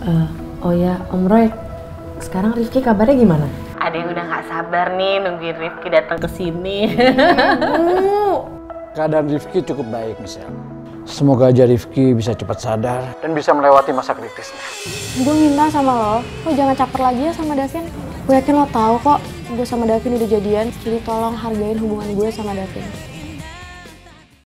Oh ya, Om Roy, sekarang Rifki kabarnya gimana? Ada yang udah nggak sabar nih nungguin Rifki datang ke sini. Keadaan Rifki cukup baik, Michelle. Semoga aja Rifki bisa cepat sadar dan bisa melewati masa kritisnya. Gue minta sama lo jangan caper lagi ya sama Davin. Gue yakin lo tahu kok, gue sama Davin udah jadian, jadi tolong hargain hubungan gue sama Davin.